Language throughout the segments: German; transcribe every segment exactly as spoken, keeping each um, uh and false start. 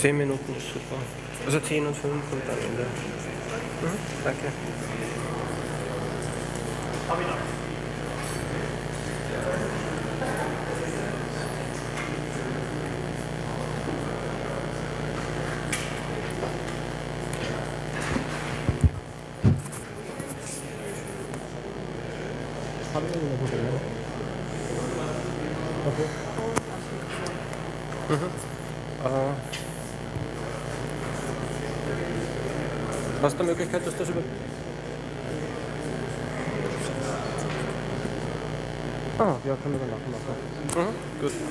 Zehn Minuten ist super. Also zehn und fünf und dann Ende. Mhm, danke. Haben wir irgendeine Probleme? Okay. Mhm. Äh, hast du die Möglichkeit, dass das über... Ah, ja, können wir dann nachher machen. Mhm, gut.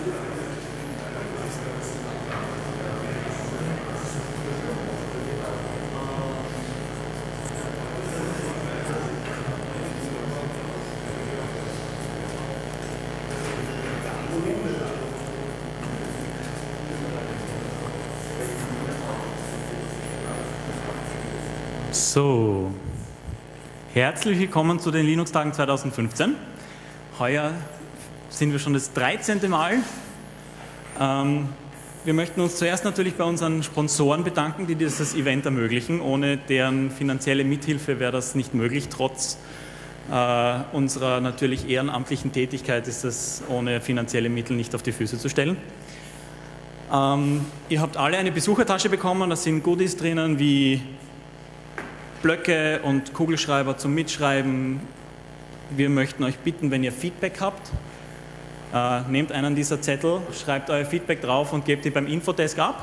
So, herzlich willkommen zu den Linux-Tagen zweitausendfünfzehn. Heuer sind wir schon das dreizehnte Mal. Ähm, wir möchten uns zuerst natürlich bei unseren Sponsoren bedanken, die dieses Event ermöglichen. Ohne deren finanzielle Mithilfe wäre das nicht möglich. Trotz äh, unserer natürlich ehrenamtlichen Tätigkeit ist das ohne finanzielle Mittel nicht auf die Füße zu stellen. Ähm, ihr habt alle eine Besuchertasche bekommen, da sind Goodies drinnen wie Blöcke und Kugelschreiber zum Mitschreiben. Wir möchten euch bitten, wenn ihr Feedback habt, äh, nehmt einen dieser Zettel, schreibt euer Feedback drauf und gebt die beim Infodesk ab.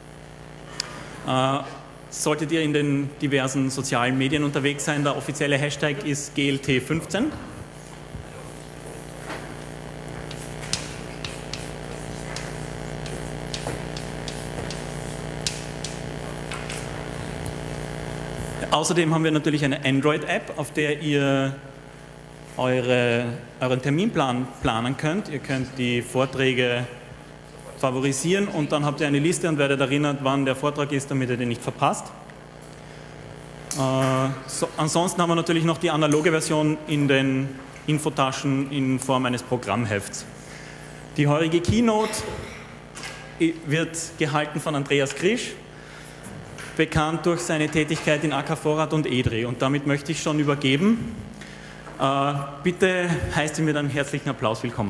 Äh, solltet ihr in den diversen sozialen Medien unterwegs sein, der offizielle Hashtag ist G L T fünfzehn. Außerdem haben wir natürlich eine Android-App, auf der ihr eure, euren Terminplan planen könnt. Ihr könnt die Vorträge favorisieren und dann habt ihr eine Liste und werdet erinnert, wann der Vortrag ist, damit ihr den nicht verpasst. Äh, so, ansonsten haben wir natürlich noch die analoge Version in den Infotaschen in Form eines Programmhefts. Die heurige Keynote wird gehalten von Andreas Krisch, bekannt durch seine Tätigkeit in A K Vorrat und E D R I. Und damit möchte ich schon übergeben. Äh, bitte heißt ihr mit einem herzlichen Applaus willkommen.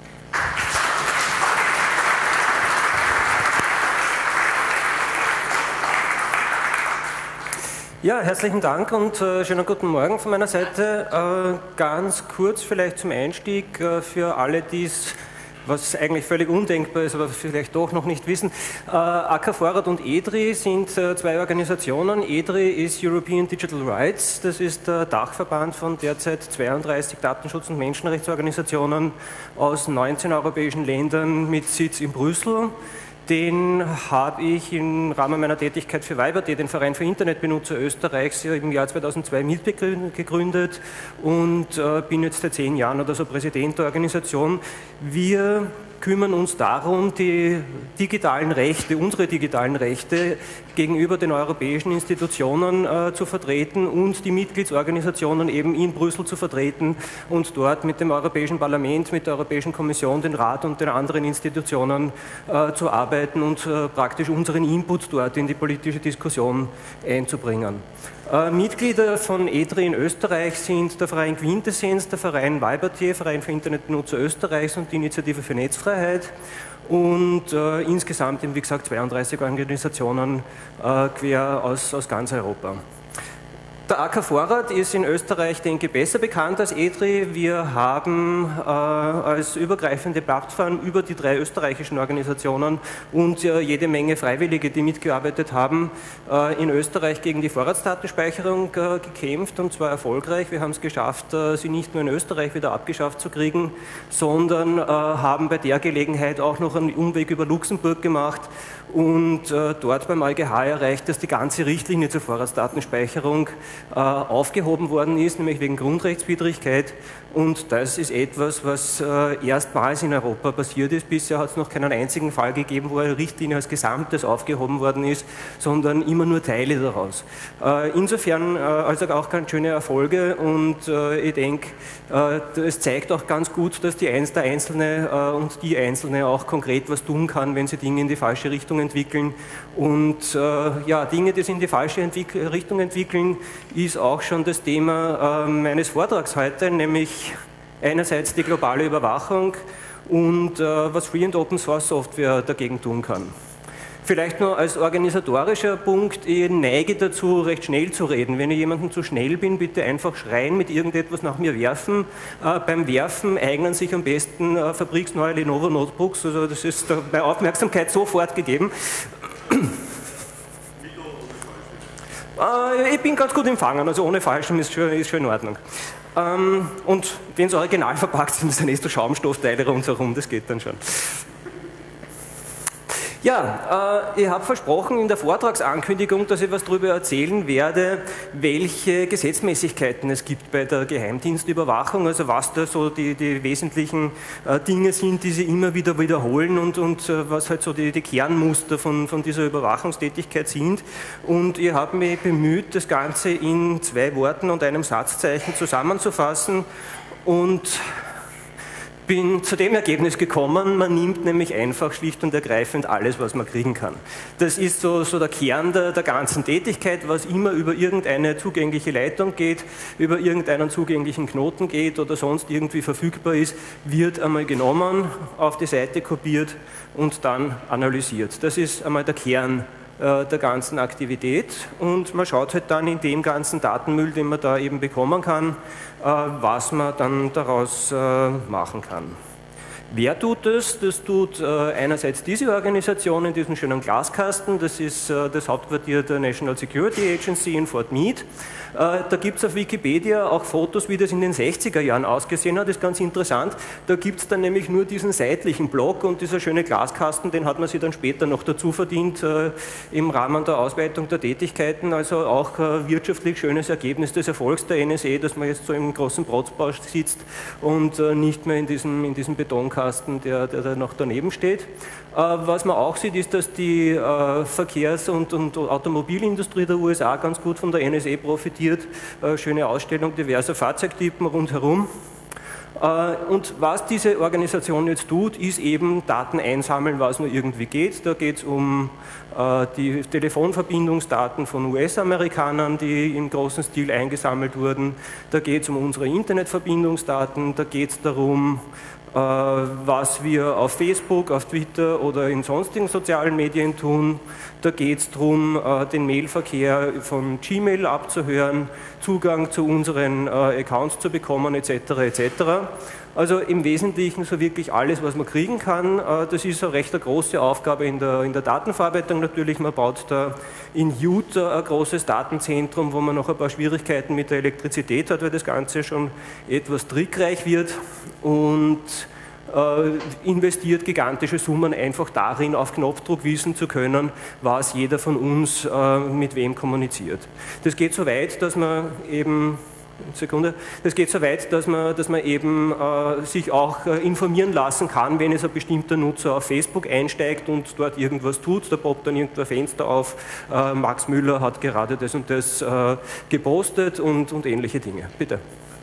Ja, herzlichen Dank und äh, schönen guten Morgen von meiner Seite. Äh, ganz kurz vielleicht zum Einstieg äh, für alle, die es, was eigentlich völlig undenkbar ist, aber vielleicht doch noch nicht wissen. Äh, A K Vorrat und E D R I sind äh, zwei Organisationen. E D R I ist European Digital Rights, das ist der Dachverband von derzeit zweiunddreißig Datenschutz- und Menschenrechtsorganisationen aus neunzehn europäischen Ländern mit Sitz in Brüssel. Den habe ich im Rahmen meiner Tätigkeit für WIBER.D, den Verein für Internetbenutzer Österreichs, im Jahr zweitausendzwei mitgegründet und äh, bin jetzt seit zehn Jahren oder so Präsident der Organisation. Wir kümmern uns darum, die digitalen Rechte, unsere digitalen Rechte gegenüber den europäischen Institutionen äh, zu vertreten und die Mitgliedsorganisationen eben in Brüssel zu vertreten und dort mit dem Europäischen Parlament, mit der Europäischen Kommission, den Rat und den anderen Institutionen äh, zu arbeiten und äh, praktisch unseren Input dort in die politische Diskussion einzubringen. Äh, Mitglieder von E D R I in Österreich sind der Verein Quintessenz, der Verein WIBER.D, Verein für Internetbenutzer Österreichs und die Initiative für Netzfreiheit und äh, insgesamt, wie gesagt, zweiunddreißig Organisationen äh, quer aus, aus ganz Europa. Der A K Vorrat ist in Österreich, denke ich, besser bekannt als E D R I. Wir haben äh, als übergreifende Plattform über die drei österreichischen Organisationen und äh, jede Menge Freiwillige, die mitgearbeitet haben, äh, in Österreich gegen die Vorratsdatenspeicherung äh, gekämpft und zwar erfolgreich. Wir haben es geschafft, äh, sie nicht nur in Österreich wieder abgeschafft zu kriegen, sondern äh, haben bei der Gelegenheit auch noch einen Umweg über Luxemburg gemacht und äh, dort beim EuGH erreicht, dass die ganze Richtlinie zur Vorratsdatenspeicherung äh, aufgehoben worden ist, nämlich wegen Grundrechtswidrigkeit. Und das ist etwas, was äh, erstmals in Europa passiert ist. Bisher hat es noch keinen einzigen Fall gegeben, wo eine Richtlinie als Gesamtes aufgehoben worden ist, sondern immer nur Teile daraus. Äh, insofern äh, also auch ganz schöne Erfolge und äh, ich denke, äh, es zeigt auch ganz gut, dass die Einz der Einzelne äh, und die Einzelne auch konkret was tun kann, wenn sie Dinge in die falsche Richtung Richtung entwickeln. Und äh, ja, Dinge, die sich in die falsche Entwick Richtung entwickeln, ist auch schon das Thema äh, meines Vortrags heute, nämlich einerseits die globale Überwachung und äh, was Free und Open Source Software dagegen tun kann. Vielleicht nur als organisatorischer Punkt, ich neige dazu, recht schnell zu reden. Wenn ich jemandem zu schnell bin, bitte einfach schreien, mit irgendetwas nach mir werfen. Äh, beim Werfen eignen sich am besten äh, fabriksneue Lenovo Notebooks, also das ist äh, bei Aufmerksamkeit sofort gegeben. äh, ich bin ganz gut im Fangen, also ohne Fallschirm ist schon, ist schon in Ordnung. Ähm, und wenn sie original verpackt sind, sind es so Schaumstoffteile rundherum, das geht dann schon. Ja, äh, ich habe versprochen in der Vortragsankündigung, dass ich was darüber erzählen werde, welche Gesetzmäßigkeiten es gibt bei der Geheimdienstüberwachung, also was da so die, die wesentlichen äh, Dinge sind, die sie immer wieder wiederholen und, und äh, was halt so die, die Kernmuster von, von dieser Überwachungstätigkeit sind. Und ich habe mich bemüht, das Ganze in zwei Worten und einem Satzzeichen zusammenzufassen und bin zu dem Ergebnis gekommen, man nimmt nämlich einfach schlicht und ergreifend alles, was man kriegen kann. Das ist so, so der Kern der, der ganzen Tätigkeit, was immer über irgendeine zugängliche Leitung geht, über irgendeinen zugänglichen Knoten geht oder sonst irgendwie verfügbar ist, wird einmal genommen, auf die Seite kopiert und dann analysiert. Das ist einmal der Kern der ganzen Aktivität und man schaut halt dann in dem ganzen Datenmüll, den man da eben bekommen kann, was man dann daraus machen kann. Wer tut das? Das tut einerseits diese Organisation in diesem schönen Glaskasten, das ist das Hauptquartier der National Security Agency in Fort Meade. Da gibt es auf Wikipedia auch Fotos, wie das in den sechziger Jahren ausgesehen hat, das ist ganz interessant. Da gibt es dann nämlich nur diesen seitlichen Block und dieser schöne Glaskasten, den hat man sich dann später noch dazu verdient im Rahmen der Ausweitung der Tätigkeiten, also auch wirtschaftlich schönes Ergebnis des Erfolgs der N S A, dass man jetzt so im großen Protzbau sitzt und nicht mehr in diesem, in diesem Betonkasten, der, der da noch daneben steht. Was man auch sieht, ist, dass die Verkehrs- und, und Automobilindustrie der U S A ganz gut von der N S A profitiert. Schöne Ausstellung diverser Fahrzeugtypen rundherum. Und was diese Organisation jetzt tut, ist eben Daten einsammeln, was nur irgendwie geht. Da geht es um die Telefonverbindungsdaten von U S-Amerikanern, die im großen Stil eingesammelt wurden. Da geht es um unsere Internetverbindungsdaten, da geht es darum, was wir auf Facebook, auf Twitter oder in sonstigen sozialen Medien tun. Da geht es darum, den Mailverkehr von Gmail abzuhören, Zugang zu unseren Accounts zu bekommen, et cetera et cetera. Also im Wesentlichen so wirklich alles, was man kriegen kann. Das ist eine recht eine große Aufgabe in der, in der Datenverarbeitung natürlich. Man baut da in Utah ein großes Datenzentrum, wo man noch ein paar Schwierigkeiten mit der Elektrizität hat, weil das Ganze schon etwas trickreich wird und äh, investiert gigantische Summen einfach darin, auf Knopfdruck wissen zu können, was jeder von uns äh, mit wem kommuniziert. Das geht so weit, dass man eben Sekunde. Das geht so weit, dass man, dass man eben äh, sich auch äh, informieren lassen kann, wenn es ein bestimmter Nutzer auf Facebook einsteigt und dort irgendwas tut. Da poppt dann irgendein Fenster auf, äh, Max Müller hat gerade das und das äh, gepostet und, und ähnliche Dinge. Bitte.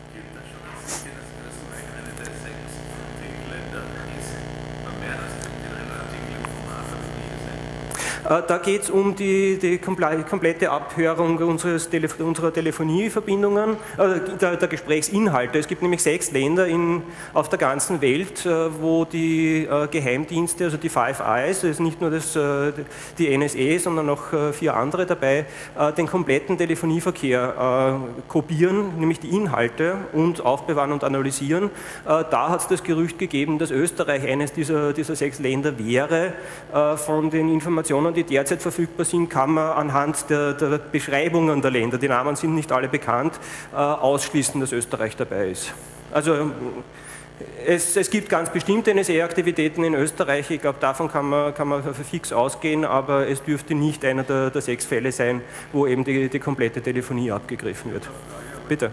Da geht es um die, die komplette Abhörung unseres Telef unserer Telefonieverbindungen, äh, der, der Gesprächsinhalte. Es gibt nämlich sechs Länder in, auf der ganzen Welt, äh, wo die äh, Geheimdienste, also die Five Eyes, das ist nicht nur das, äh, die N S A, sondern noch äh, vier andere dabei, äh, den kompletten Telefonieverkehr äh, kopieren, nämlich die Inhalte und aufbewahren und analysieren. Äh, da hat es das Gerücht gegeben, dass Österreich eines dieser, dieser sechs Länder wäre. Äh, von den Informationen, die derzeit verfügbar sind, kann man anhand der, der Beschreibungen der Länder, die Namen sind nicht alle bekannt, äh, ausschließen, dass Österreich dabei ist. Also es, es gibt ganz bestimmte N S A-Aktivitäten in Österreich, ich glaube, davon kann man, kann man fix ausgehen, aber es dürfte nicht einer der, der sechs Fälle sein, wo eben die, die komplette Telefonie abgegriffen wird. Bitte.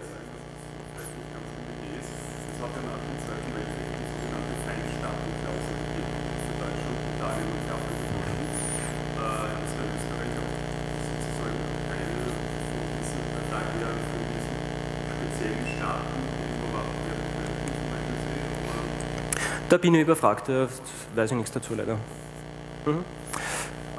Da bin ich überfragt, da weiß ich nichts dazu leider. Mhm.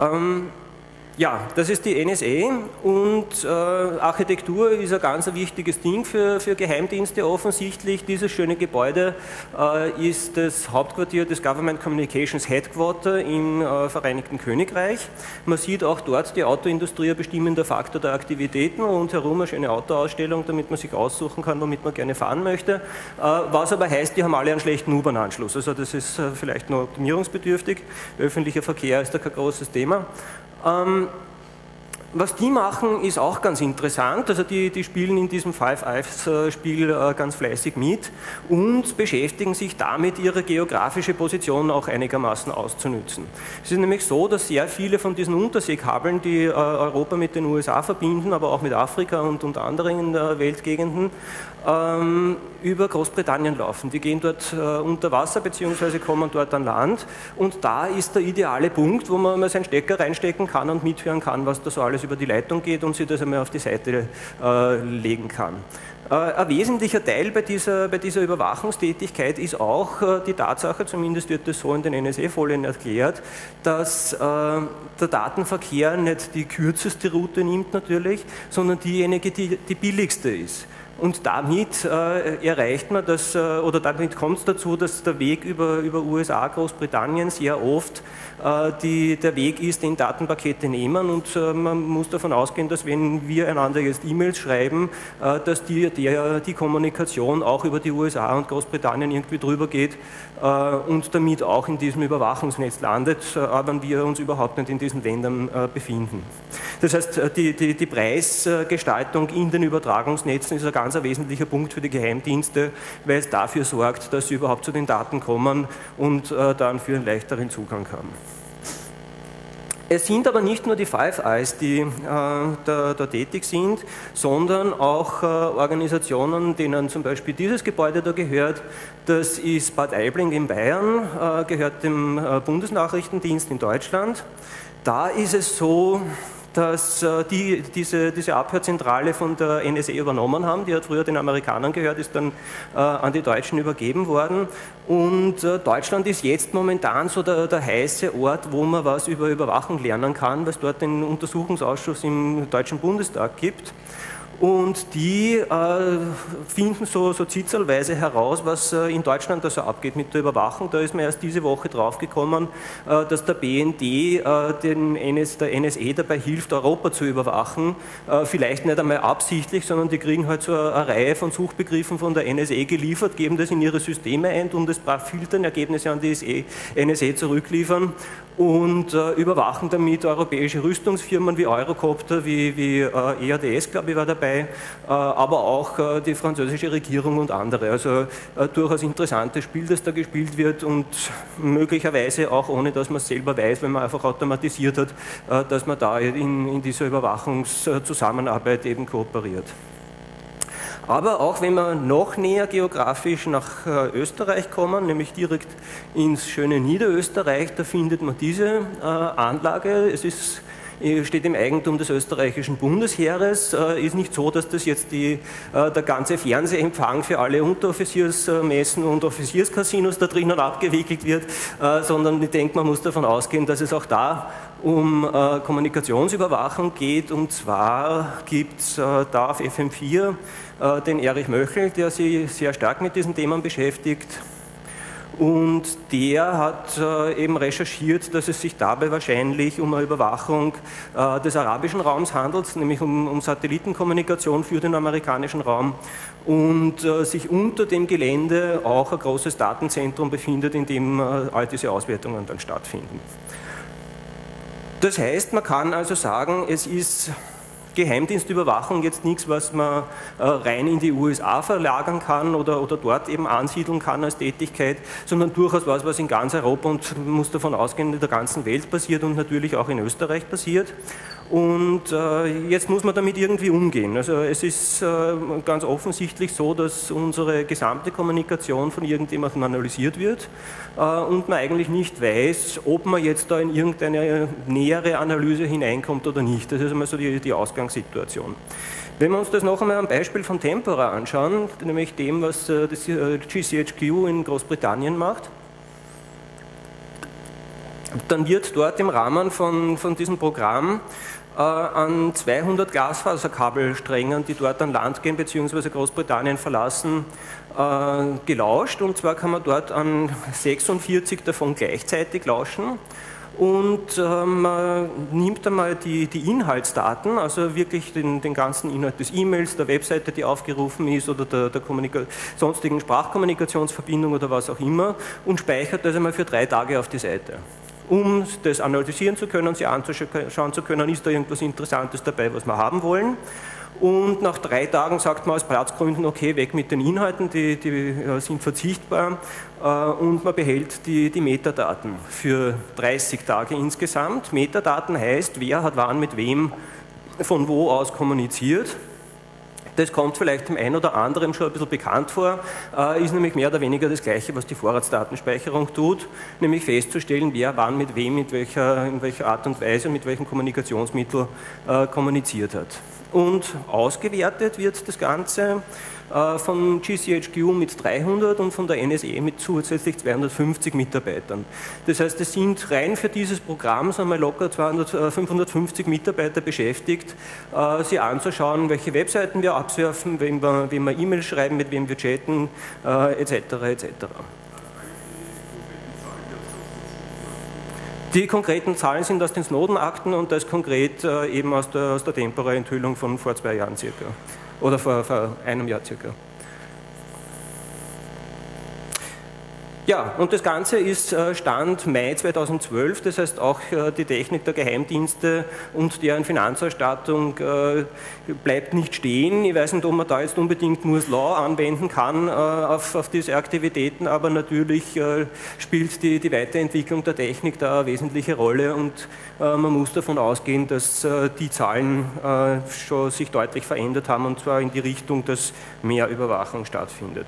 Ähm, Ja, das ist die N S A und äh, Architektur ist ein ganz wichtiges Ding für, für Geheimdienste offensichtlich. Dieses schöne Gebäude äh, ist das Hauptquartier des Government Communications Headquarter im äh, Vereinigten Königreich. Man sieht auch dort die Autoindustrie ein bestimmender Faktor der Aktivitäten und herum eine schöne Autoausstellung, damit man sich aussuchen kann, womit man gerne fahren möchte. Äh, was aber heißt, die haben alle einen schlechten U-Bahn-Anschluss. Also das ist äh, vielleicht noch optimierungsbedürftig. Öffentlicher Verkehr ist da kein großes Thema. Ähm, was die machen, ist auch ganz interessant. Also die, die spielen in diesem Five Eyes-Spiel äh, ganz fleißig mit und beschäftigen sich damit, ihre geografische Position auch einigermaßen auszunützen. Es ist nämlich so, dass sehr viele von diesen Unterseekabeln, die äh, Europa mit den U S A verbinden, aber auch mit Afrika und, und anderen äh, Weltgegenden, ähm, über Großbritannien laufen. Die gehen dort äh, unter Wasser bzw. kommen dort an Land und da ist der ideale Punkt, wo man mal seinen Stecker reinstecken kann und mithören kann, was da so alles über die Leitung geht und sich das einmal auf die Seite äh, legen kann. Äh, ein wesentlicher Teil bei dieser, bei dieser Überwachungstätigkeit ist auch äh, die Tatsache, zumindest wird das so in den N S A-Folien erklärt, dass äh, der Datenverkehr nicht die kürzeste Route nimmt natürlich, sondern diejenige, die die billigste ist. Und damit äh, erreicht man das, äh, oder damit kommt es dazu, dass der Weg über, über U S A, Großbritannien sehr oft äh, die, der Weg ist, den Datenpakete nehmen und äh, man muss davon ausgehen, dass wenn wir einander jetzt E-Mails schreiben, äh, dass die, der, die Kommunikation auch über die U S A und Großbritannien irgendwie drüber geht äh, und damit auch in diesem Überwachungsnetz landet, äh, aber wir uns überhaupt nicht in diesen Ländern äh, befinden. Das heißt, die, die, die Preisgestaltung in den Übertragungsnetzen ist ein ganz ein wesentlicher Punkt für die Geheimdienste, weil es dafür sorgt, dass sie überhaupt zu den Daten kommen und äh, dann für einen leichteren Zugang haben. Es sind aber nicht nur die Five Eyes, die äh, da, da tätig sind, sondern auch äh, Organisationen, denen zum Beispiel dieses Gebäude da gehört. Das ist Bad Aibling in Bayern, äh, gehört dem äh, Bundesnachrichtendienst in Deutschland. Da ist es so, dass äh, die diese, diese Abhörzentrale von der N S A übernommen haben. Die hat früher den Amerikanern gehört, ist dann äh, an die Deutschen übergeben worden. Und äh, Deutschland ist jetzt momentan so der, der heiße Ort, wo man was über Überwachung lernen kann, weil es dort den Untersuchungsausschuss im Deutschen Bundestag gibt. Und die äh, finden so, so zitzelweise heraus, was äh, in Deutschland da so abgeht mit der Überwachung. Da ist man erst diese Woche draufgekommen, äh, dass der B N D äh, den N S, der N S A dabei hilft, Europa zu überwachen. Äh, vielleicht nicht einmal absichtlich, sondern die kriegen halt so eine, eine Reihe von Suchbegriffen von der N S A geliefert, geben das in ihre Systeme ein und das filtern Ergebnisse an die N S A zurückliefern und äh, überwachen damit europäische Rüstungsfirmen wie Eurocopter, wie, wie äh, E A D S, glaube ich, war dabei, äh, aber auch äh, die französische Regierung und andere. Also äh, durchaus interessantes Spiel, das da gespielt wird und möglicherweise auch ohne, dass man es selber weiß, wenn man einfach automatisiert hat, äh, dass man da in, in dieser Überwachungszusammenarbeit eben kooperiert. Aber auch wenn wir noch näher geografisch nach Österreich kommen, nämlich direkt ins schöne Niederösterreich, da findet man diese äh, Anlage. Es ist, steht im Eigentum des österreichischen Bundesheeres. Äh, ist nicht so, dass das jetzt die, äh, der ganze Fernsehempfang für alle Unteroffiziersmessen und Offizierscasinos da drinnen abgewickelt wird, äh, sondern ich denke, man muss davon ausgehen, dass es auch da um äh, Kommunikationsüberwachung geht. Und zwar gibt es äh, da auf F M vier äh, den Erich Möchel, der sich sehr stark mit diesen Themen beschäftigt. Und der hat äh, eben recherchiert, dass es sich dabei wahrscheinlich um eine Überwachung äh, des arabischen Raums handelt, nämlich um, um Satellitenkommunikation für den amerikanischen Raum und äh, sich unter dem Gelände auch ein großes Datenzentrum befindet, in dem äh, all diese Auswertungen dann stattfinden. Das heißt, man kann also sagen, es ist Geheimdienstüberwachung jetzt nichts, was man äh, rein in die U S A verlagern kann oder, oder dort eben ansiedeln kann als Tätigkeit, sondern durchaus was, was in ganz Europa und man muss davon ausgehen, in der ganzen Welt passiert und natürlich auch in Österreich passiert. Und äh, jetzt muss man damit irgendwie umgehen. Also es ist äh, ganz offensichtlich so, dass unsere gesamte Kommunikation von irgendjemandem analysiert wird äh, und man eigentlich nicht weiß, ob man jetzt da in irgendeine nähere Analyse hineinkommt oder nicht. Das ist einmal so die, die Ausgangssituation. Wenn wir uns das noch einmal am Beispiel von Tempora anschauen, nämlich dem, was äh, das äh, G C H Q in Großbritannien macht. dann wird dort im Rahmen von, von diesem Programm äh, an zweihundert Glasfaserkabelsträngen, die dort an Land gehen bzw. Großbritannien verlassen, äh, gelauscht. Und zwar kann man dort an sechsundvierzig davon gleichzeitig lauschen. Und äh, man nimmt einmal die, die Inhaltsdaten, also wirklich den, den ganzen Inhalt des E-Mails, der Webseite, die aufgerufen ist, oder der, der sonstigen Sprachkommunikationsverbindung oder was auch immer, und speichert das einmal für drei Tage auf die Seite. Um das analysieren zu können, sich anschauen zu können, ist da irgendwas Interessantes dabei, was wir haben wollen. Und nach drei Tagen sagt man aus Platzgründen, okay, weg mit den Inhalten, die, die sind verzichtbar, und man behält die, die Metadaten für dreißig Tage insgesamt. Metadaten heißt, wer hat wann mit wem von wo aus kommuniziert. Das kommt vielleicht dem einen oder anderen schon ein bisschen bekannt vor, ist nämlich mehr oder weniger das Gleiche, was die Vorratsdatenspeicherung tut, nämlich festzustellen, wer wann mit wem, mit welcher, in welcher Art und Weise, mit welchem Kommunikationsmittel äh, kommuniziert hat. Und ausgewertet wird das Ganze äh, von G C H Q mit dreihundert und von der N S A mit zusätzlich zweihundertfünfzig Mitarbeitern. Das heißt, es sind rein für dieses Programm sagen wir, locker zweihundert, fünfhundertfünfzig Mitarbeiter beschäftigt, äh, sich anzuschauen, welche Webseiten wir absurfen, wem wir, wem wir E-Mails schreiben, mit wem wir chatten, äh, et cetera et cetera. Die konkreten Zahlen sind aus den Snowden-Akten und das konkret äh, eben aus der, aus der Tempora-Enthüllung von vor zwei Jahren circa. Oder vor, vor einem Jahr circa. Ja, und das Ganze ist Stand Mai zweitausendzwölf, das heißt auch die Technik der Geheimdienste und deren Finanzausstattung bleibt nicht stehen. Ich weiß nicht, ob man da jetzt unbedingt Moore's Law anwenden kann auf, auf diese Aktivitäten, aber natürlich spielt die, die Weiterentwicklung der Technik da eine wesentliche Rolle und man muss davon ausgehen, dass die Zahlen schon sich deutlich verändert haben und zwar in die Richtung, dass mehr Überwachung stattfindet.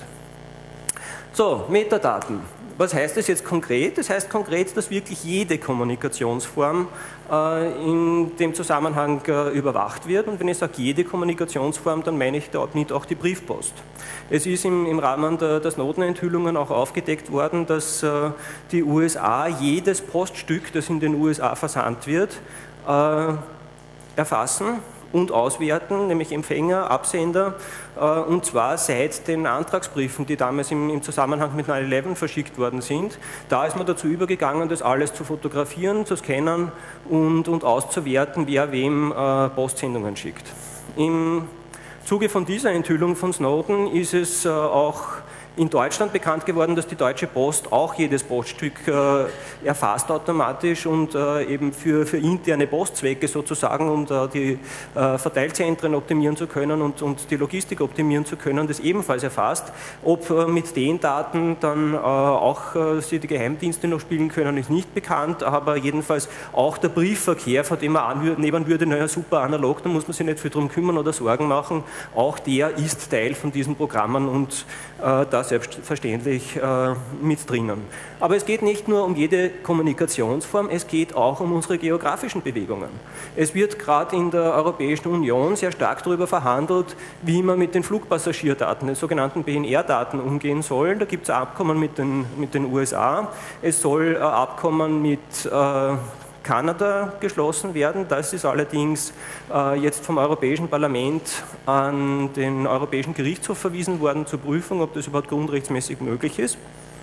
So, Metadaten. Was heißt das jetzt konkret? Das heißt konkret, dass wirklich jede Kommunikationsform äh, in dem Zusammenhang äh, überwacht wird. Und wenn ich sage jede Kommunikationsform, dann meine ich damit auch die Briefpost. Es ist im, im Rahmen der, der Snowden-Enthüllungen auch aufgedeckt worden, dass äh, die U S A jedes Poststück, das in den U S A versandt wird, äh, erfassen und auswerten, nämlich Empfänger, Absender, äh, und zwar seit den Antragsbriefen, die damals im, im Zusammenhang mit neun elf verschickt worden sind. Da ist man dazu übergegangen, das alles zu fotografieren, zu scannen und, und auszuwerten, wer wem äh, Postsendungen schickt. Im Zuge von dieser Enthüllung von Snowden ist es äh, auch in Deutschland bekannt geworden, dass die Deutsche Post auch jedes Poststück äh, erfasst automatisch und äh, eben für, für interne Postzwecke sozusagen, um da die äh, Verteilzentren optimieren zu können und, und die Logistik optimieren zu können, das ebenfalls erfasst. Ob äh, mit den Daten dann äh, auch äh, sie die Geheimdienste noch spielen können, ist nicht bekannt, aber jedenfalls auch der Briefverkehr, von dem man annehmen würde, naja super analog, da muss man sich nicht viel drum kümmern oder Sorgen machen, auch der ist Teil von diesen Programmen und äh, das selbstverständlich äh, mit drinnen. Aber es geht nicht nur um jede Kommunikationsform, es geht auch um unsere geografischen Bewegungen. Es wird gerade in der Europäischen Union sehr stark darüber verhandelt, wie man mit den Flugpassagierdaten, den sogenannten B N R-Daten umgehen soll. Da gibt es Abkommen mit den, mit den U S A, es soll äh, Abkommen mit äh, Kanada geschlossen werden. Das ist allerdings äh, jetzt vom Europäischen Parlament an den Europäischen Gerichtshof verwiesen worden zur Prüfung, ob das überhaupt grundrechtsmäßig möglich ist.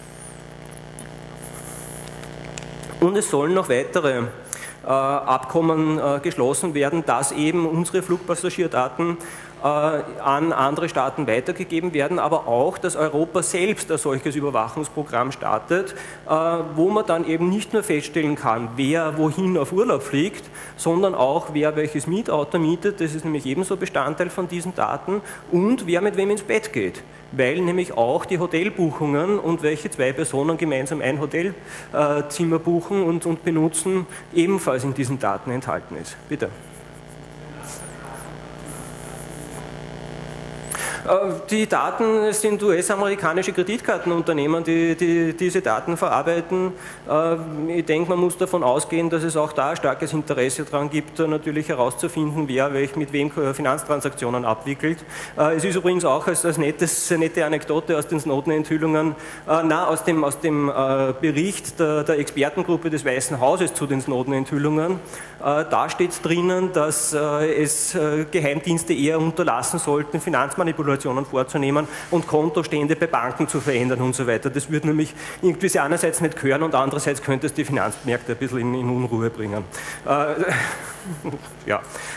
Und es sollen noch weitere äh, Abkommen äh, geschlossen werden, dass eben unsere Flugpassagierdaten äh, an andere Staaten weitergegeben werden, aber auch, dass Europa selbst ein solches Überwachungsprogramm startet, äh, wo man dann eben nicht nur feststellen kann, wer wohin auf Urlaub fliegt, sondern auch, wer welches Mietauto mietet, das ist nämlich ebenso Bestandteil von diesen Daten, und wer mit wem ins Bett geht. Weil nämlich auch die Hotelbuchungen und welche zwei Personen gemeinsam ein Hotelzimmer buchen und, und benutzen, ebenfalls in diesen Daten enthalten ist. Bitte. Die Daten sind U S-amerikanische Kreditkartenunternehmen, die, die diese Daten verarbeiten. Ich denke, man muss davon ausgehen, dass es auch da ein starkes Interesse daran gibt, natürlich herauszufinden, wer welch mit wem Finanztransaktionen abwickelt. Es ist übrigens auch als, als nettes, nette Anekdote aus den Snowden-Enthüllungen, na, aus dem, aus dem Bericht der, der Expertengruppe des Weißen Hauses zu den Snowden-Enthüllungen. Da steht drinnen, dass es Geheimdienste eher unterlassen sollten, Finanzmanipulationen vorzunehmen und Kontostände bei Banken zu verändern und so weiter. Das würde nämlich irgendwie sie einerseits nicht gehören und andererseits könnte es die Finanzmärkte ein bisschen in, in Unruhe bringen. Äh, ja.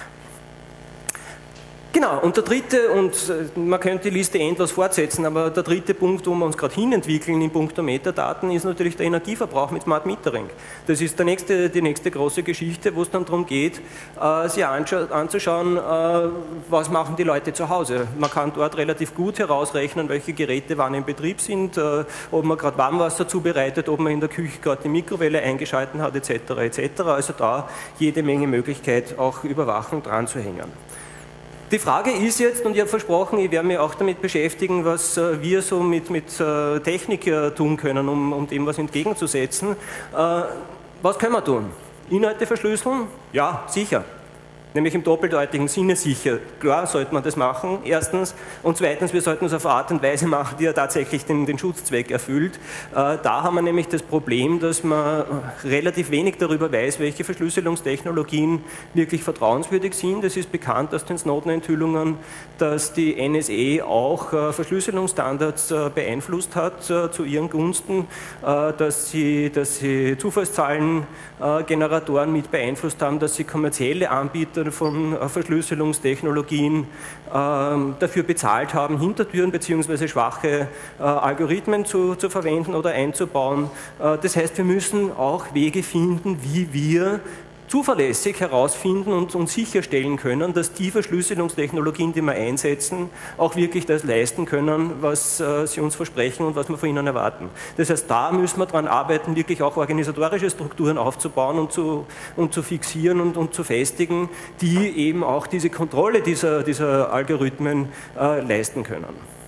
Genau, und der dritte, und man könnte die Liste endlos fortsetzen, aber der dritte Punkt, wo wir uns gerade hinentwickeln in puncto Metadaten, ist natürlich der Energieverbrauch mit Smart Metering. Das ist der nächste, die nächste große Geschichte, wo es dann darum geht, äh, sich anzuschauen, äh, was machen die Leute zu Hause. Man kann dort relativ gut herausrechnen, welche Geräte wann in Betrieb sind, äh, ob man gerade Warmwasser zubereitet, ob man in der Küche gerade die Mikrowelle eingeschalten hat, et cetera et cetera. Also da jede Menge Möglichkeit, auch Überwachung dran zu hängen. Die Frage ist jetzt, und ich habe versprochen, ich werde mich auch damit beschäftigen, was äh, wir so mit, mit äh, Technik äh, tun können, um, um dem was entgegenzusetzen. Äh, was können wir tun? Inhalte verschlüsseln? Ja, sicher. Nämlich im doppeldeutigen Sinne sicher. Klar sollte man das machen, erstens. Und zweitens, wir sollten es auf eine Art und Weise machen, die ja tatsächlich den, den Schutzzweck erfüllt. Äh, da haben wir nämlich das Problem, dass man relativ wenig darüber weiß, welche Verschlüsselungstechnologien wirklich vertrauenswürdig sind. Es ist bekannt aus den Snowden-Enthüllungen, dass die N S A auch äh, Verschlüsselungsstandards äh, beeinflusst hat äh, zu ihren Gunsten, äh, dass sie, dass sie Zufallszahlengeneratoren mit beeinflusst haben, dass sie kommerzielle Anbieter von Verschlüsselungstechnologien äh, dafür bezahlt haben, Hintertüren bzw. schwache äh, Algorithmen zu, zu verwenden oder einzubauen. Äh, das heißt, wir müssen auch Wege finden, wie wir zuverlässig herausfinden und, und sicherstellen können, dass die Verschlüsselungstechnologien, die wir einsetzen, auch wirklich das leisten können, was äh, sie uns versprechen und was wir von ihnen erwarten. Das heißt, da müssen wir daran arbeiten, wirklich auch organisatorische Strukturen aufzubauen und zu, und zu fixieren und, und zu festigen, die eben auch diese Kontrolle dieser, dieser Algorithmen äh, leisten können.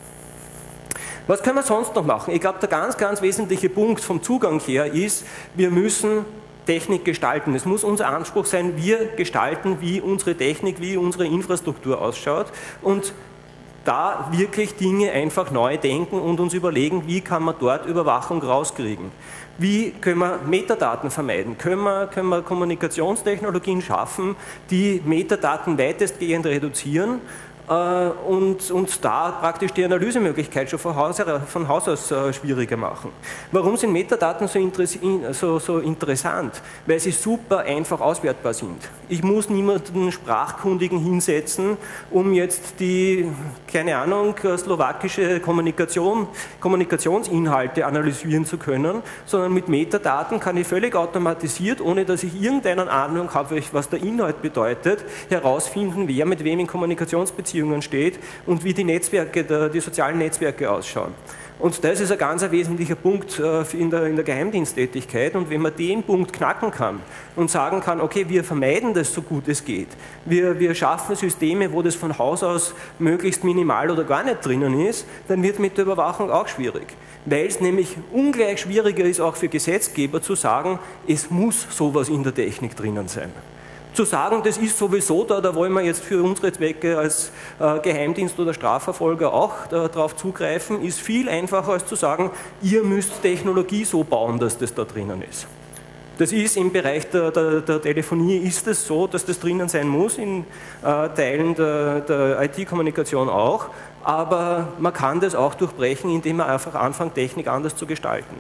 Was können wir sonst noch machen? Ich glaube, der ganz, ganz wesentliche Punkt vom Zugang her ist, wir müssen Technik gestalten. Es muss unser Anspruch sein, wir gestalten, wie unsere Technik, wie unsere Infrastruktur ausschaut und da wirklich Dinge einfach neu denken und uns überlegen, wie kann man dort Überwachung rauskriegen. Wie können wir Metadaten vermeiden? Können wir, können wir Kommunikationstechnologien schaffen, die Metadaten weitestgehend reduzieren Und, und da praktisch die Analysemöglichkeit schon von Haus, von Haus aus äh, schwieriger machen. Warum sind Metadaten so, so, so interessant? Weil sie super einfach auswertbar sind. Ich muss niemanden Sprachkundigen hinsetzen, um jetzt die, keine Ahnung, slowakische Kommunikation, Kommunikationsinhalte analysieren zu können, sondern mit Metadaten kann ich völlig automatisiert, ohne dass ich irgendeine Ahnung habe, was der Inhalt bedeutet, herausfinden, wer mit wem in Kommunikationsbeziehungen steht und wie die Netzwerke, die sozialen Netzwerke ausschauen. Und das ist ein ganz ein wesentlicher Punkt in der, in der Geheimdiensttätigkeit. Und wenn man den Punkt knacken kann und sagen kann, okay, wir vermeiden das so gut es geht, wir, wir schaffen Systeme, wo das von Haus aus möglichst minimal oder gar nicht drinnen ist, dann wird mit der Überwachung auch schwierig. Weil es nämlich ungleich schwieriger ist, auch für Gesetzgeber zu sagen, es muss sowas in der Technik drinnen sein. Zu sagen, das ist sowieso da, da wollen wir jetzt für unsere Zwecke als äh, Geheimdienst oder Strafverfolger auch äh, darauf zugreifen, ist viel einfacher als zu sagen, ihr müsst Technologie so bauen, dass das da drinnen ist. Das ist im Bereich der, der, der Telefonie ist es so, dass das drinnen sein muss, in äh, Teilen der, der I T-Kommunikation auch, aber man kann das auch durchbrechen, indem man einfach anfängt, Technik anders zu gestalten.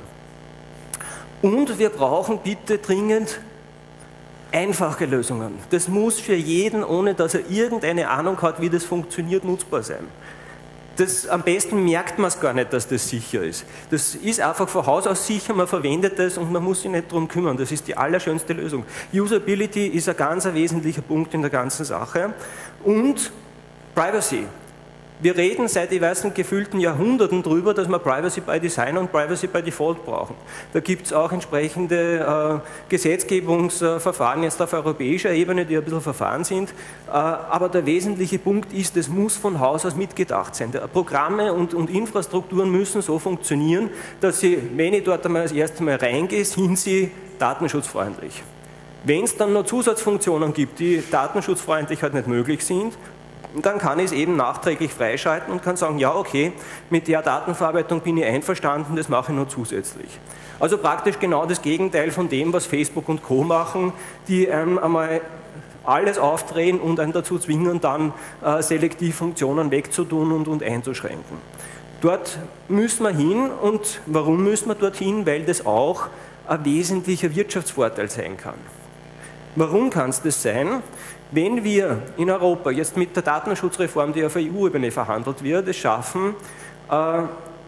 Und wir brauchen bitte dringend einfache Lösungen. Das muss für jeden, ohne dass er irgendeine Ahnung hat, wie das funktioniert, nutzbar sein. Das, am besten merkt man es gar nicht, dass das sicher ist. Das ist einfach von Haus aus sicher, man verwendet das und man muss sich nicht darum kümmern. Das ist die allerschönste Lösung. Usability ist ein ganz ein wesentlicher Punkt in der ganzen Sache. Und Privacy. Wir reden seit, ich weiß nicht, gefühlten Jahrhunderten darüber, dass wir Privacy by Design und Privacy by Default brauchen. Da gibt es auch entsprechende äh, Gesetzgebungsverfahren jetzt auf europäischer Ebene, die ein bisschen verfahren sind. Äh, aber der wesentliche Punkt ist, es muss von Haus aus mitgedacht sein. Der Programme und, und Infrastrukturen müssen so funktionieren, dass sie, wenn ich dort einmal das erste Mal reingehe, sind sie datenschutzfreundlich. Wenn es dann noch Zusatzfunktionen gibt, die datenschutzfreundlich halt nicht möglich sind, dann kann ich es eben nachträglich freischalten und kann sagen, ja okay, mit der Datenverarbeitung bin ich einverstanden, das mache ich nur zusätzlich. Also praktisch genau das Gegenteil von dem, was Facebook und Co. machen, die ähm, einmal alles aufdrehen und einen dazu zwingen, dann äh, selektiv Funktionen wegzutun und, und einzuschränken. Dort müssen wir hin und warum müssen wir dorthin? Weil das auch ein wesentlicher Wirtschaftsvorteil sein kann. Warum kann es das sein? Wenn wir in Europa jetzt mit der Datenschutzreform, die auf E U-Ebene verhandelt wird, es schaffen, äh,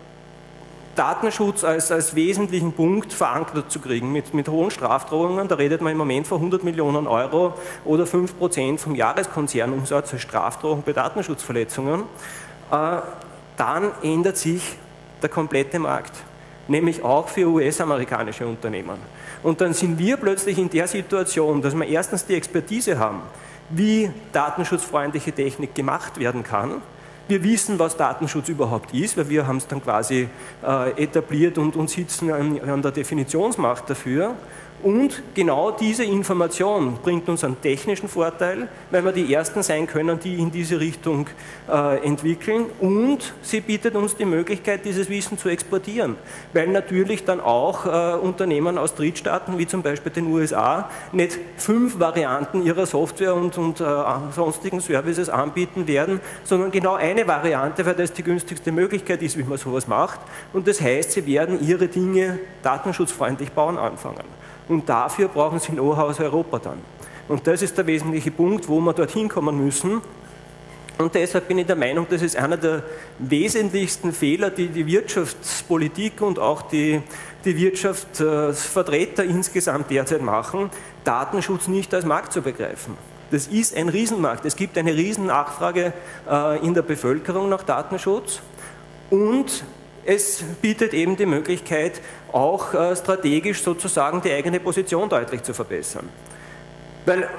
Datenschutz als, als wesentlichen Punkt verankert zu kriegen, mit, mit hohen Strafdrohungen, da redet man im Moment von hundert Millionen Euro oder fünf Prozent vom Jahreskonzernumsatz als Strafdrohung bei Datenschutzverletzungen, äh, dann ändert sich der komplette Markt, nämlich auch für U S-amerikanische Unternehmen. Und dann sind wir plötzlich in der Situation, dass wir erstens die Expertise haben, wie datenschutzfreundliche Technik gemacht werden kann. Wir wissen, was Datenschutz überhaupt ist, weil wir haben es dann quasi äh, etabliert und, und sitzen an, an der Definitionsmacht dafür. Und genau diese Information bringt uns einen technischen Vorteil, weil wir die Ersten sein können, die in diese Richtung äh, entwickeln. Und sie bietet uns die Möglichkeit, dieses Wissen zu exportieren, weil natürlich dann auch äh, Unternehmen aus Drittstaaten, wie zum Beispiel den U S A, nicht fünf Varianten ihrer Software und, und äh, sonstigen Services anbieten werden, sondern genau eine Variante, weil das die günstigste Möglichkeit ist, wie man sowas macht. Und das heißt, sie werden ihre Dinge datenschutzfreundlich bauen anfangen. Und dafür brauchen sie Know-how aus Europa dann. Und das ist der wesentliche Punkt, wo wir dorthin kommen müssen. Und deshalb bin ich der Meinung, das ist einer der wesentlichsten Fehler, die die Wirtschaftspolitik und auch die, die Wirtschaftsvertreter insgesamt derzeit machen, Datenschutz nicht als Markt zu begreifen. Das ist ein Riesenmarkt. Es gibt eine Riesennachfrage äh, in der Bevölkerung nach Datenschutz und es bietet eben die Möglichkeit, auch äh, strategisch sozusagen die eigene Position deutlich zu verbessern. Weil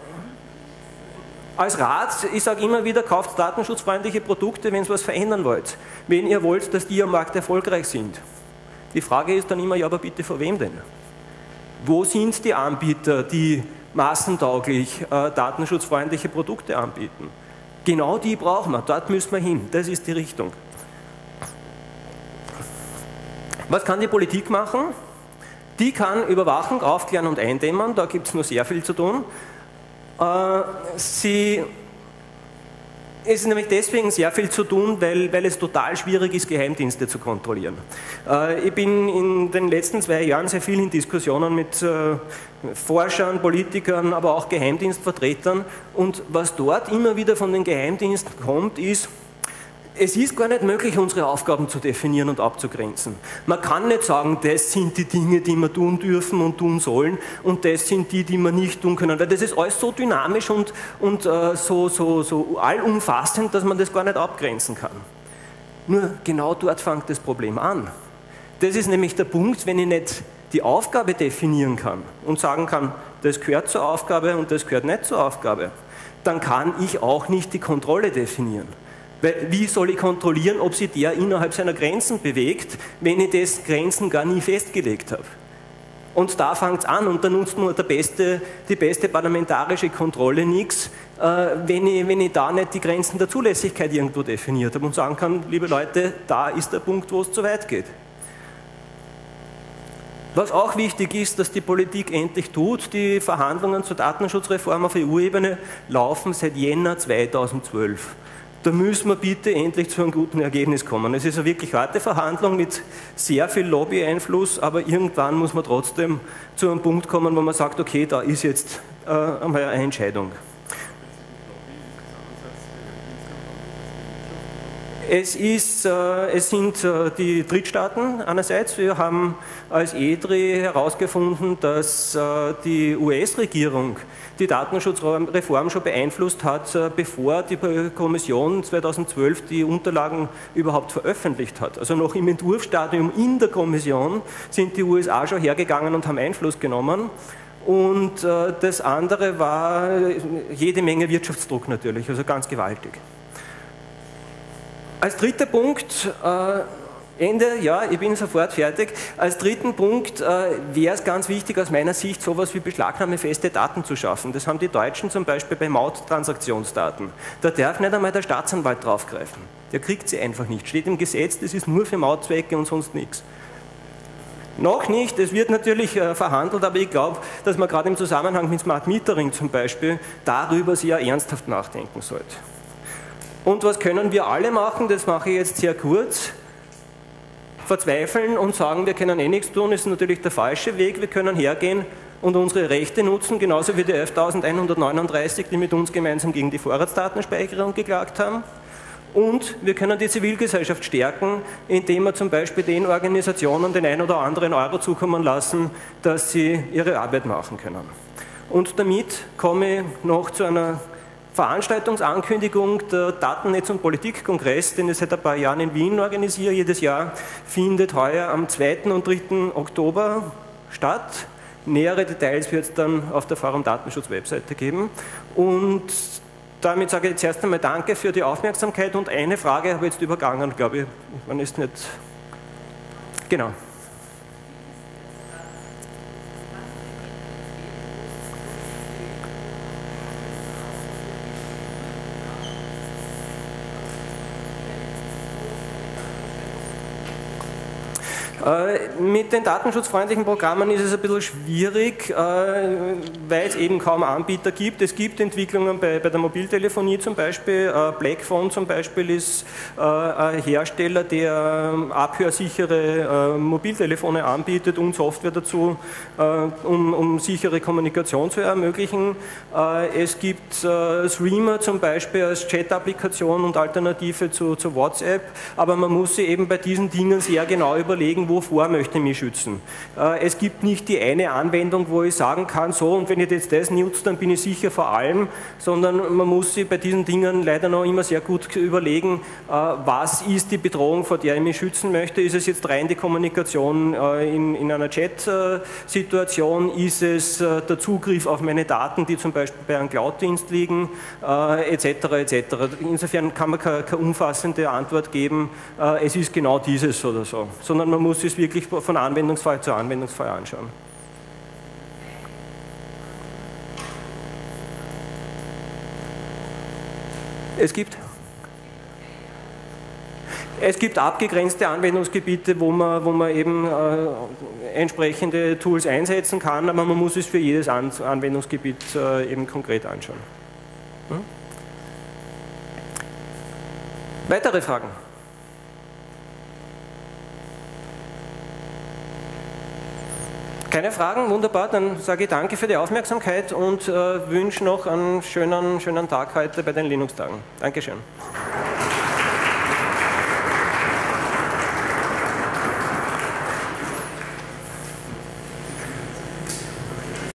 als Rat, ich sage immer wieder, kauft datenschutzfreundliche Produkte, wenn ihr was verändern wollt. Wenn ihr wollt, dass die am Markt erfolgreich sind. Die Frage ist dann immer, ja, aber bitte vor wem denn? Wo sind die Anbieter, die massentauglich äh, datenschutzfreundliche Produkte anbieten? Genau die brauchen wir, dort müssen wir hin, das ist die Richtung. Was kann die Politik machen? Die kann Überwachung, aufklären und eindämmen, da gibt es nur sehr viel zu tun. Sie, es ist nämlich deswegen sehr viel zu tun, weil, weil es total schwierig ist, Geheimdienste zu kontrollieren. Ich bin in den letzten zwei Jahren sehr viel in Diskussionen mit Forschern, Politikern, aber auch Geheimdienstvertretern und was dort immer wieder von den Geheimdiensten kommt, ist, es ist gar nicht möglich, unsere Aufgaben zu definieren und abzugrenzen. Man kann nicht sagen, das sind die Dinge, die wir tun dürfen und tun sollen und das sind die, die wir nicht tun können, weil das ist alles so dynamisch und, und äh, so, so, so allumfassend, dass man das gar nicht abgrenzen kann. Nur genau dort fängt das Problem an. Das ist nämlich der Punkt, wenn ich nicht die Aufgabe definieren kann und sagen kann, das gehört zur Aufgabe und das gehört nicht zur Aufgabe, dann kann ich auch nicht die Kontrolle definieren. Weil wie soll ich kontrollieren, ob sich der innerhalb seiner Grenzen bewegt, wenn ich das Grenzen gar nie festgelegt habe? Und da fängt es an und da nutzt nur der beste, die beste parlamentarische Kontrolle nichts, äh, wenn, ich, wenn ich da nicht die Grenzen der Zulässigkeit irgendwo definiert habe und sagen kann, liebe Leute, da ist der Punkt, wo es zu weit geht. Was auch wichtig ist, dass die Politik endlich tut, die Verhandlungen zur Datenschutzreform auf E U-Ebene laufen seit Jänner zweitausendzwölf. Da müssen wir bitte endlich zu einem guten Ergebnis kommen. Es ist eine wirklich harte Verhandlung mit sehr viel Lobby-Einfluss, aber irgendwann muss man trotzdem zu einem Punkt kommen, wo man sagt, okay, da ist jetzt äh, einmal eine Entscheidung. Es, ist, äh, es sind äh, die Drittstaaten einerseits. Wir haben als E D R I herausgefunden, dass äh, die U S-Regierung die Datenschutzreform schon beeinflusst hat, äh, bevor die Kommission zweitausendzwölf die Unterlagen überhaupt veröffentlicht hat. Also noch im Entwurfsstadium in der Kommission sind die U S A schon hergegangen und haben Einfluss genommen. Und äh, das andere war jede Menge Wirtschaftsdruck natürlich, also ganz gewaltig. Als dritter Punkt, äh, Ende, ja, ich bin sofort fertig. Als dritten Punkt äh, wäre es ganz wichtig aus meiner Sicht, sowas wie beschlagnahmefeste Daten zu schaffen. Das haben die Deutschen zum Beispiel bei Mauttransaktionsdaten. Da darf nicht einmal der Staatsanwalt draufgreifen. Der kriegt sie einfach nicht. Steht im Gesetz, das ist nur für Mautzwecke und sonst nichts. Noch nicht, es wird natürlich äh, verhandelt, aber ich glaube, dass man gerade im Zusammenhang mit Smart Metering zum Beispiel darüber sehr ernsthaft nachdenken sollte. Und was können wir alle machen, das mache ich jetzt sehr kurz. Verzweifeln und sagen, wir können eh nichts tun, ist natürlich der falsche Weg. Wir können hergehen und unsere Rechte nutzen, genauso wie die elftausendeinhundertneununddreißig, die mit uns gemeinsam gegen die Vorratsdatenspeicherung geklagt haben. Und wir können die Zivilgesellschaft stärken, indem wir zum Beispiel den Organisationen den einen oder anderen Euro zukommen lassen, dass sie ihre Arbeit machen können. Und damit komme ich noch zu einer Veranstaltungsankündigung. Der Datennetz- und Politikkongress, den ich seit ein paar Jahren in Wien organisiere, jedes Jahr, findet heuer am zweiten und dritten Oktober statt. Nähere Details wird es dann auf der Forum Datenschutz-Webseite geben. Und damit sage ich jetzt erst einmal Danke für die Aufmerksamkeit und eine Frage habe ich jetzt übergangen, glaube ich. Man ist nicht. Genau. Mit den datenschutzfreundlichen Programmen ist es ein bisschen schwierig, weil es eben kaum Anbieter gibt. Es gibt Entwicklungen bei, bei der Mobiltelefonie zum Beispiel. Blackphone zum Beispiel ist ein Hersteller, der abhörsichere Mobiltelefone anbietet und Software dazu, um, um sichere Kommunikation zu ermöglichen. Es gibt Streamer zum Beispiel als Chat-Applikation und Alternative zu, zu WhatsApp, aber man muss sich eben bei diesen Dingen sehr genau überlegen, wovor möchte ich mich schützen. Es gibt nicht die eine Anwendung, wo ich sagen kann, so und wenn ich jetzt das nutze, dann bin ich sicher vor allem, sondern man muss sich bei diesen Dingen leider noch immer sehr gut überlegen, was ist die Bedrohung, vor der ich mich schützen möchte. Ist es jetzt rein die Kommunikation in, in einer Chat-Situation? Ist es der Zugriff auf meine Daten, die zum Beispiel bei einem Cloud-Dienst liegen, et cetera et cetera. Insofern kann man keine, keine umfassende Antwort geben, es ist genau dieses oder so, sondern man muss es wirklich von Anwendungsfall zu Anwendungsfall anschauen. Es gibt, es gibt abgegrenzte Anwendungsgebiete, wo man, wo man eben äh, entsprechende Tools einsetzen kann, aber man muss es für jedes An Anwendungsgebiet äh, eben konkret anschauen. Hm? Weitere Fragen? Keine Fragen? Wunderbar, dann sage ich danke für die Aufmerksamkeit und äh, wünsche noch einen schönen, schönen Tag heute bei den Linux-Tagen. Dankeschön.